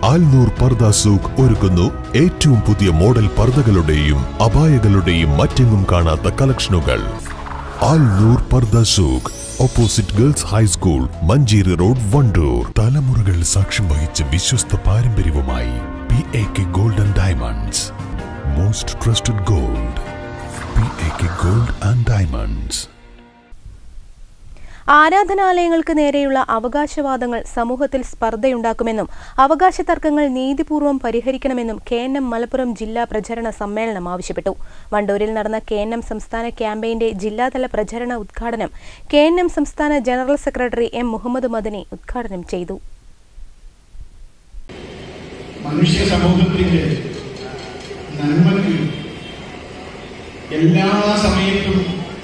ആൽനൂർ പർദ സൂഖ് ഒരുക്കുന്നു ഏറ്റവും പുതിയ മോഡൽ പർദകളുടെയും അബായകളുടെയും മറ്റെങ്ങും കാണാത്ത കളക്ഷനുകൾ. Alnoor Pardha Souq, opposite girls high school, Manjeri road, Wandoor. തലമുറകൾ സാക്ഷ്യം വഹിച്ച വിശ്വസ്ത പാരമ്പര്യവുമായി PAK Gold and Diamonds. Most trusted gold. PAK Gold and Diamonds. ആരാധനാലയങ്ങൾക്ക് നേരെയുള്ള അവകാശവാദങ്ങൾ സമൂഹത്തിൽ സ്പർദ്ധയുണ്ടാക്കുമെന്നും അവകാശ തർക്കങ്ങൾ നീതിപൂർവ്വം പരിഹരിക്കണമെന്നും KNM മലപ്പുറം ജില്ലാ പ്രചരണ സമ്മേളനം ആവശ്യപ്പെട്ടു. വണ്ടൂരിൽ നടന്ന KNM സംസ്ഥാന ക്യാമ്പയിന്റെ ജില്ലാതല പ്രചരണ ഉദ്ഘാടനം KNM സംസ്ഥാന general secretary M. Muhammad Madani ഉദ്ഘാടനം ചെയ്തു. മനുഷ്യ സമൂഹത്തിന്റെ നന്മയ്ക്ക് എല്ലാ സമയത്തും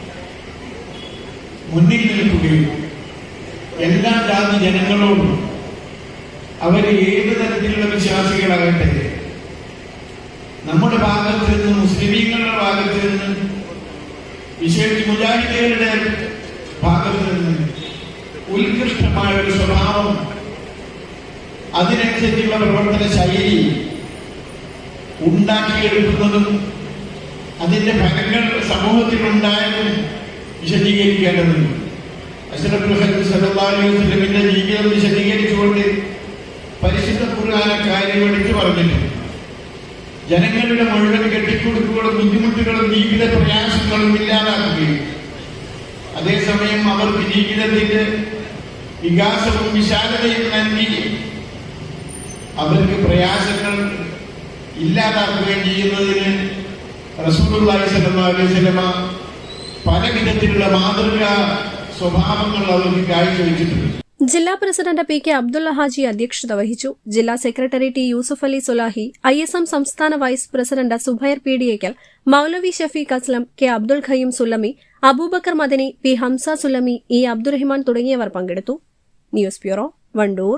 മുന്നിൽ നിൽക്കുകയും എല്ലാ ജാതി ജനങ്ങളോടും അവർ ഏത് തരത്തിലുള്ള വിശ്വാസികളാകട്ടെ നമ്മുടെ ഭാഗത്ത് നിന്ന്, മുസ്ലിമീങ്ങളുടെ ഭാഗത്ത് നിന്ന്, വിശേഷിച്ച് മുജാഹിദീങ്ങളുടെ ഭാഗത്ത് നിന്ന് ഉത്കൃഷ്ടമായ ഒരു സ്വഭാവം, അതിനനുസരിച്ചുള്ള പ്രവർത്തന ശൈലി ഉണ്ടാക്കിയെടുക്കുന്നതും അതിന്റെ ഫലങ്ങൾ സമൂഹത്തിലുണ്ടായതും വിശദീകരിക്കേണ്ടതുണ്ട്. അഷ്റഫുൽ ഖൽഖ് സല്ലല്ലാഹു അലൈഹി വസല്ലമിന്റെ ജീവിതം വിശദീകരിച്ചുകൊണ്ട് പരിശുദ്ധ ഖുർആൻ കാര്യം എടുത്തു പറഞ്ഞിട്ടുണ്ട്. ജനങ്ങളുടെ മുഴുവൻ കെട്ടിക്കൊടുക്കുകളും ബുദ്ധിമുട്ടുകളും ജീവിത പ്രയാസങ്ങളും ഇല്ലാതാക്കുകയും അതേസമയം അവർക്ക് ജീവിതത്തിന്റെ വികാസവും വിശാലതയും നൽകി അവർക്ക് പ്രയാസങ്ങൾ ഇല്ലാതാക്കുകയും ചെയ്യുന്നതിന് റസൂലുള്ളാഹി സ്വല്ലല്ലാഹു അലൈഹി വസല്ലമ പല വിധത്തിലുള്ള മാതൃകാ സ്വഭാവങ്ങൾ അവർക്ക് കാഴ്ചവെച്ചിട്ടുണ്ട്. ജില്ലാ പ്രസിഡന്റ് PK അബ്ദുള്ള ഹാജി അധ്യക്ഷത വഹിച്ചു. ജില്ലാ secretary T. Yusuf Ali Sulahi, ISM സംസ്ഥാന വൈസ് പ്രസിഡന്റ് സുബൈർ PDAക്കൽ, Moulavi Shafeeq Aslam, K. Abdul Khayyum Sullami, Aboobacker Madani, P. Hamsa Sullami, E. Abdurahiman തുടങ്ങിയവർ പങ്കെടുത്തു. News bureau, Wandoor.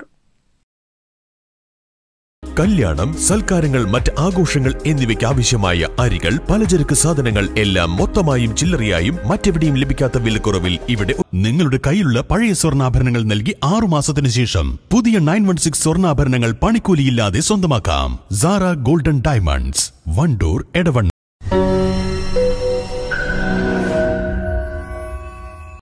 കല്യാണം, സൽക്കാരങ്ങൾ, മറ്റ് ആഘോഷങ്ങൾ എന്നിവയ്ക്ക് ആവശ്യമായ അരികൾ, പലചരക്ക് സാധനങ്ങൾ എല്ലാം മൊത്തമായും ചില്ലറയായും മറ്റെവിടെയും ലഭിക്കാത്ത വിലക്കുറവിൽ ഇവിടെ. നിങ്ങളുടെ കയ്യിലുള്ള പഴയ സ്വർണ്ണാഭരണങ്ങൾ നൽകി 6 മാസത്തിനു ശേഷം പുതിയ 916 സ്വർണ്ണാഭരണങ്ങൾ പണിക്കൂലിയില്ലാതെ സ്വന്തമാക്കാം. Sara golden diamonds, Wandoor, Edavanna.